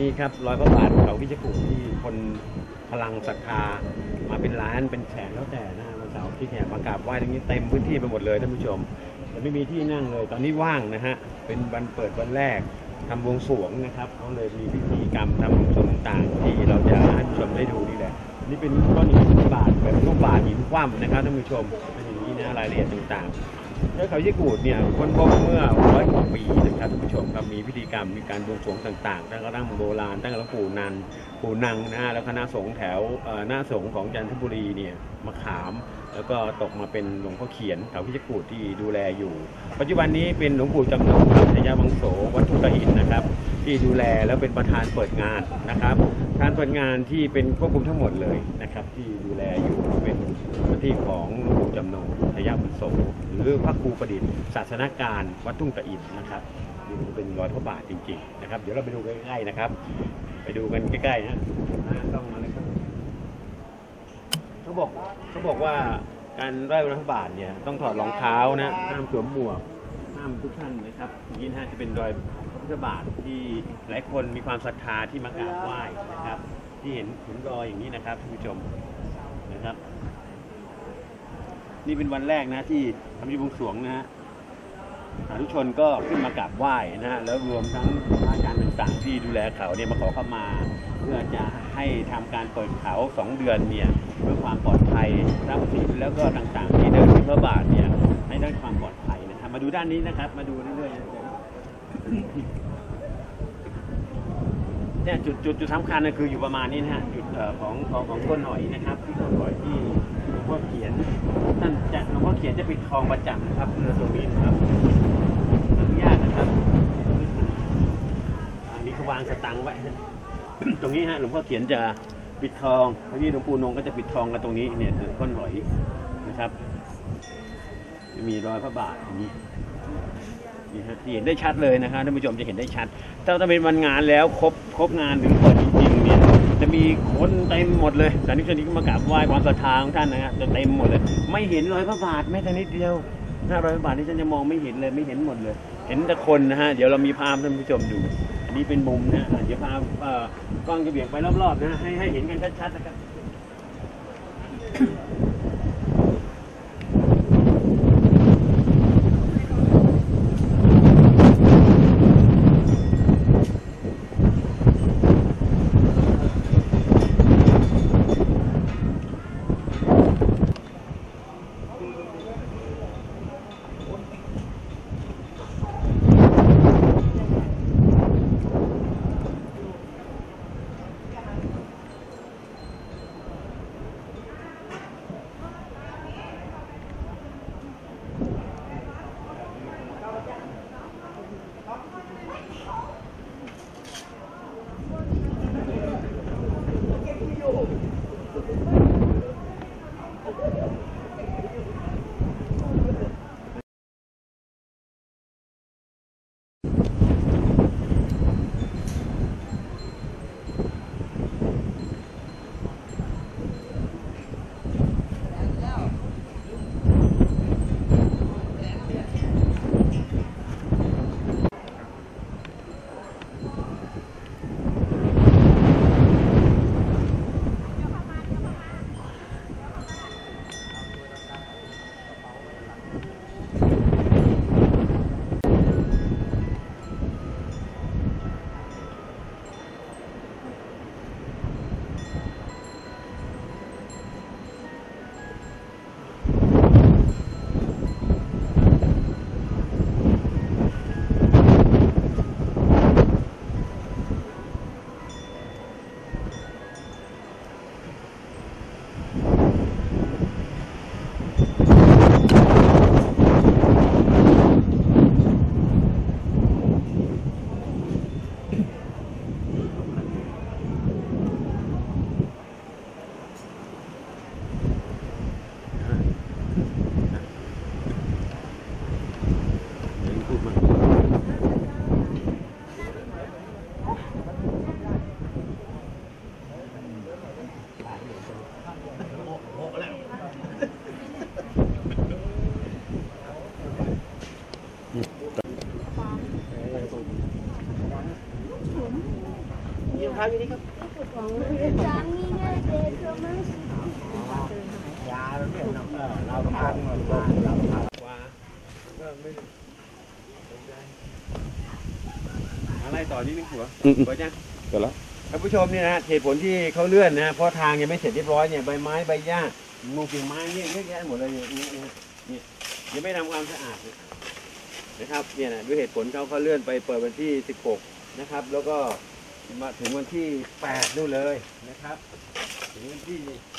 นี่ครับ100 พระบาทเขาพิจิตรที่คนพลังศรัทธามาเป็นล้านเป็นแสนแล้วแต่นะวันเสาร์ที่แขกมากราบไหว้ตรงนี้เต็มพื้นที่ไปหมดเลยท่านผู้ชมแต่ไม่มีที่นั่งเลยตอนนี้ว่างนะฮะเป็นวันเปิดวันแรกทำบวงสรวงนะครับเขาเลยมีพิธีกรรมทำบวงสรวงต่างๆที่เราจะให้ผู้ชมได้ดูนี่แหละนี่เป็นก้อนหินบาทแบบรูปบาทหินคว่ำนะครับท่านผู้ชมเป็นอย่างนี้นะรายละเอียดต่างๆแล้วเขาญี่ปุ่นเนี่ยค้นพบเมื่อ100 กว่าปีนะครับท่านผู้ชมครับมีพิธีกรรมมีการบวงสรวงต่างๆตั้งแต่ดั้งโบราณตั้งแต่หลวงปู่นังนะฮะแล้วคณะสงฆ์แถวหน้าสงฆ์ของจันทบุรีเนี่ยมาขามแล้วก็ตกมาเป็นหลวงพ่อเขียนเขาพิจิตรที่ดูแลอยู่ปัจจุบันนี้เป็นหลวงปู่จำนงชัยวังโสวัดทุ่งกระหินนะครับที่ดูแลแล้วเป็นประธานเปิดงานนะครับการเปิดงานที่เป็นควบคุมทั้งหมดเลยนะครับที่ดูแลอยู่เป็นหน้าที่ของหลวงปู่จำนงชัยวังโสหรือพระครูประดิษฐ์ศาสนการวัดทุ่งกระหินนะครับนี่เป็น100 พระบาทจริงๆนะครับเดี๋ยวเราไปดูใกล้ๆนะครับไปดูกันใกล้ๆนะต้องมาเลยครับเขาบอกว่าการไหว้100 พระบาทเนี่ยต้องถอดรองเท้านะห้ามสวมหมวกห้ามทุกท่านนะครับนี่นะจะเป็นรอยพระบาทที่หลายคนมีความศรัทธาที่มากราบไหว้นะครับที่เห็นรอยอย่างนี้นะครับท่านผู้ชมนะครับนี่เป็นวันแรกนะที่ทำพิธีบวงสรวงนะฮะสาธุชนก็ขึ้นมากราบไหว้นะฮะแล้วรวมทั้งพระอาจารย์ต่างๆที่ดูแลเขาเนี่ยมาขอเข้ามาเพื่อจะให้ทำการเปิดเขา2 เดือนเนี่ยเพื่อความปลอดภัยรับศีลแล้วก็ต่างๆที่เดินขึ้นพระบาทเนี่ยให้ได้ความปลอดภัยนะครับมาดูด้านนี้นะครับมาดูเรื่อยๆเนี่ยจุดสำคัญนะคืออยู่ประมาณนี้นะฮะจุดของต้นหอยนะครับที่ต้นหอยที่หลวงพ่อเขียนหลวงพ่อเขียนจะปิดทองประจำนะครับเรือตรงนี้นะครับอนุญาตนะครับมีวางสตังค์ไว้ตรงนี้ฮะหลวงพ่อเขียนจะปิดทองที่หลวงปู่นงก็จะปิดทองกันตรงนี้เนี่ยต้นหอยนะครับมีรอยพระบาทอย่างนี้นี่ฮะเห็นได้ชัดเลยนะครับท่านผู้ชมจะเห็นได้ชัดถ้าเป็นวันงานแล้วครบงานถึงเปิดจริงๆเนี่ยจะมีคนเต็มหมดเลยสาธุชนที่มากราบไหว้ความศรัทธาของท่านนะฮะจะเต็มหมดเลยไม่เห็นรอยพระบาทแม้แต่นิดเดียวถ้ารอยพระบาทนี่ฉันจะมองไม่เห็นเลยไม่เห็นหมดเลยเห็นแต่คนนะฮะเดี๋ยวเรามีภาพท่านผู้ชมดูอันนี้เป็นมุมนะเดี๋ยวพากล้องจะเบี่ยงไปรอบๆนะให้เห็นกันชัดๆนะครับาวอยู่นี่ครับยาเราเนี่ยเราทานเราทานว่าก็ไม่อะไรต่อนี่นึงหัวเปิดยังเปิดแล้วท่านผู้ชมเนี่ยนะเหตุผลที่เขาเลื่อนนะเพราะทางยังไม่เสร็จเรียบร้อยเนี่ยใบไม้ใบหญ้างูกิ่งไม้เนี่ยเยอะแยะหมดเลยเนี่ยยังไม่ทำความสะอาดนะครับเนี่ยนะด้วยเหตุผลเขาเลื่อนไปเปิดวันที่16นะครับแล้วก็มาถึงวันที่8นู่นเลยนะครับถึงวันที่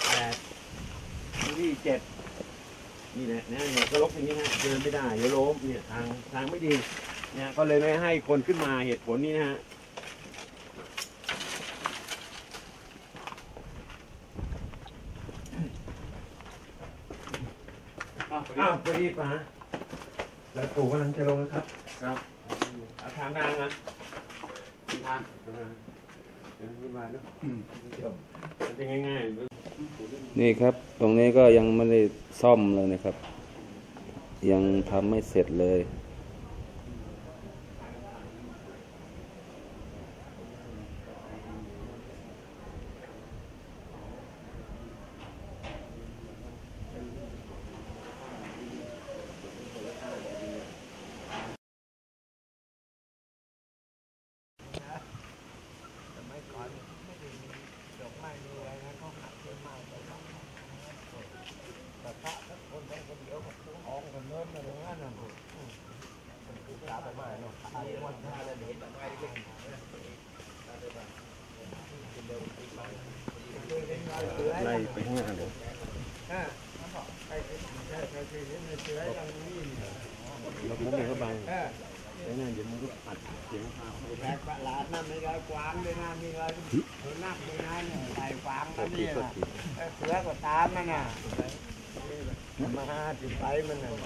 8วันที่7นี่แหละนะเนี่ยก็ลบอย่างนี้ฮะเดินไม่ได้เดี๋ยวล้มเนี่ยทางไม่ดีเนี่ยก็เลยไม่ให้คนขึ้นมาเหตุผลนี้นะฮะอ้าวพอดีป๋าแล้วปู่กำลังจะลงนะครับครับทางดังนะทางขึ้นมาเนาะมันจะง่ายๆนี่ครับตรงนี้ก็ยังไม่ได้ซ่อมเลยนะครับ ยังทำไม่เสร็จเลยไล่ไปข้างหน้าเลยเราคุ้มเลยเข้าไปแล้วนั่นเดี๋ยวมันก็อัดเสียงข้าวแบกปลาดนั่นไม่ได้กวางเลยนะมีอะไรนักเลยนะเนี่ยใส่ฟางกันนี่นะเสือก็ตามมันน่ะมาจิบไปมันน่ะ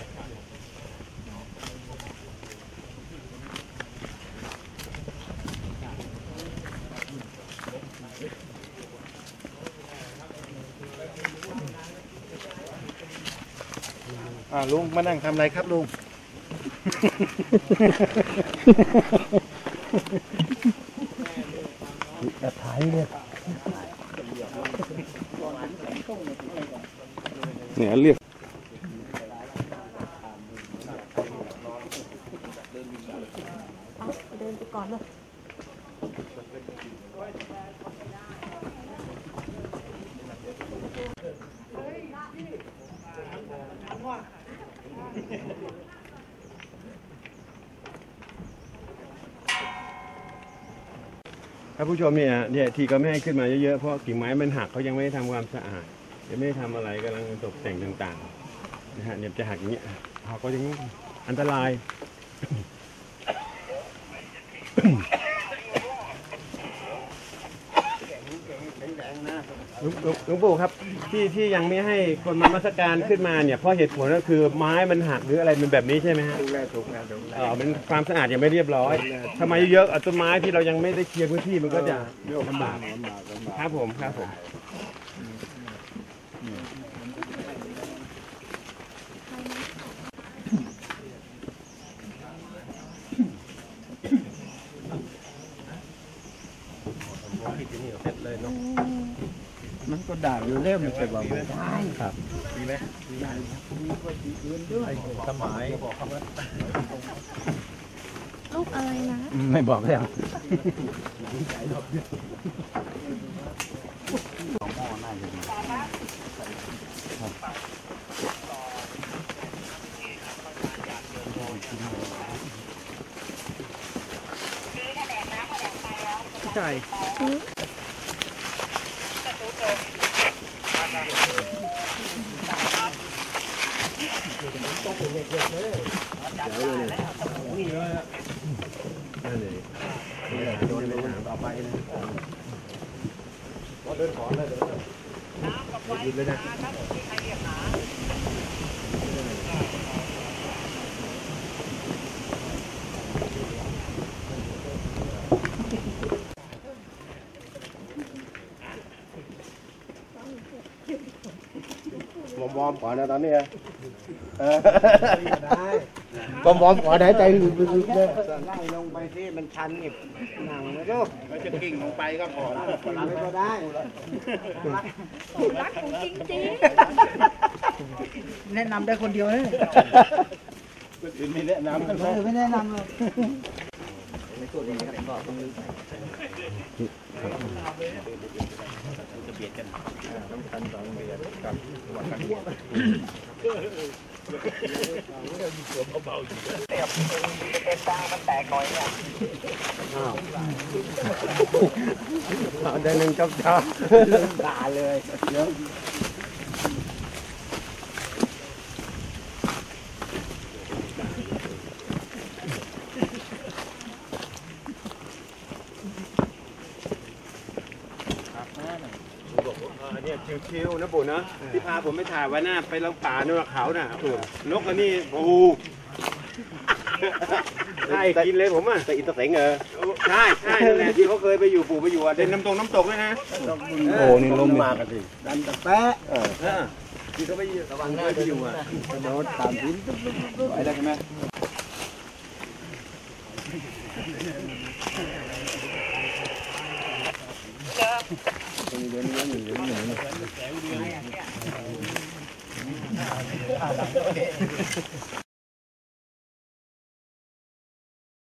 ลุงมานั่งทำอะไรครับลุงจะถ่ายเนี่ยเนี่ยเรียกเดินไปก่อนเลยท่านผู้ชมเนี่ยที่ก็ไม่ให้ขึ้นมาเยอะๆเพราะกิ่งไม้มันหักเขายังไม่ได้ทำความสะอาดยังไม่ได้ทำอะไรกำลังตกแต่งต่างๆนะฮะเนี่ยจะหักอย่างเงี้ยหักก็ยังอันตรายหลวงปู่ครับที่ยังไม่ให้คนมานมัสการขึ้นมาเนี่ยเพราะเหตุผลก็คือไม้มันหักหรืออะไรมันแบบนี้ใช่ไหมฮะถูกแล้วมันความสะอาดยังไม่เรียบร้อยทำไมเยอะต้นไม้ที่เรายังไม่ได้เคลียร์พื้นที่มันก็จะลำบากครับผมมันก็ด่าอยู่เล่มแต่ว่าไม่ได้ครับดีไหมมีก็ดีอื่นด้วยสมัยลูกอะไรนะไม่บอกแล้วใช่โดนเลยต่อไปนะเดินขอเลยเดินหยุดเลยนะวอร์มก่อนนะตอนนี้ได้ผมขอหายใจลึกๆเลยไล่ลงไปที่มันชันนี่หนังไม่รู้มันจะกิ่งลงไปก็พอไม่ก็ได้รักกูจริงแนะนำได้คนเดียวเลยคนอื่นไม่แนะนำไม่แนะนำเลยได้หนึ่งจับจ้าด่าเลยเนี่ยชิวๆนะปู่นะที่พาผมไปถ่ายไว้หน้าไปลงป่าเนื้อเขาน่ะนกอันนี้โอ้ใช่กินเลยผมอ่ะแต่อินเตอร์เสงเหรอใช่ใช่นั่นแหละที่เขาเคยไปอยู่ปู่ไปอยู่อ่ะเดินน้ำตกด้วยนะโอ้นี่ลมมากันดิดันตะแปะที่เขาไประวังหน้าไปอยู่อ่ะโดนตามทิ้นไหวแล้วใช่ไหมๆ